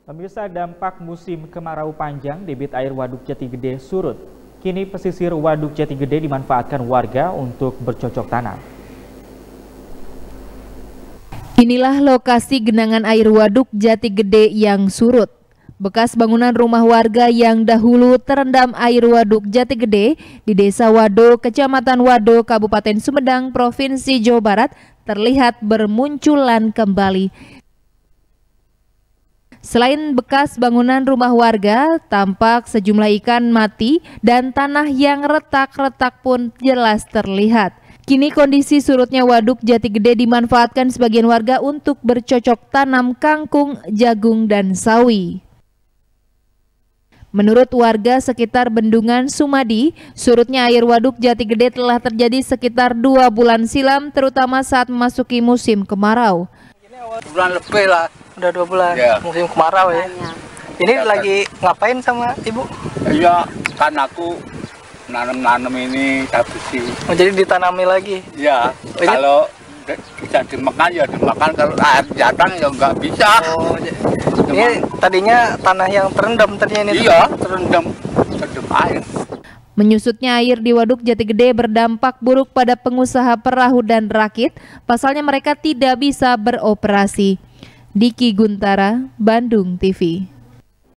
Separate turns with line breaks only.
Pemirsa, dampak musim kemarau panjang, debit air Waduk Jati Gede surut. Kini pesisir Waduk Jati Gede dimanfaatkan warga untuk bercocok tanam.
Inilah lokasi genangan air Waduk Jati Gede yang surut. Bekas bangunan rumah warga yang dahulu terendam air Waduk Jati Gede di Desa Wado, Kecamatan Wado, Kabupaten Sumedang, Provinsi Jawa Barat terlihat bermunculan kembali. Selain bekas bangunan rumah warga, tampak sejumlah ikan mati dan tanah yang retak-retak pun jelas terlihat. Kini kondisi surutnya Waduk Jati Gede dimanfaatkan sebagian warga untuk bercocok tanam kangkung, jagung, dan sawi. Menurut warga sekitar Bendungan Sumadi, surutnya air Waduk Jati Gede telah terjadi sekitar 2 bulan silam, terutama saat memasuki musim kemarau.
Bulan lebih lah.
Udah 2 bulan
ya.
Musim kemarau ya. Ini ya, lagi kan ngapain sama ibu?
Iya, kan aku nanam ini habis.
Oh, jadi ditanami lagi?
Ya, kalau bisa dimakan ya dimakan, kalau air datang ya nggak bisa.
Oh, ini tadinya tanah yang terendam tadinya ini?
Iya, terendam air.
Menyusutnya air di Waduk Jati Gede berdampak buruk pada pengusaha perahu dan rakit, pasalnya mereka tidak bisa beroperasi. Diki Guntara, Bandung TV.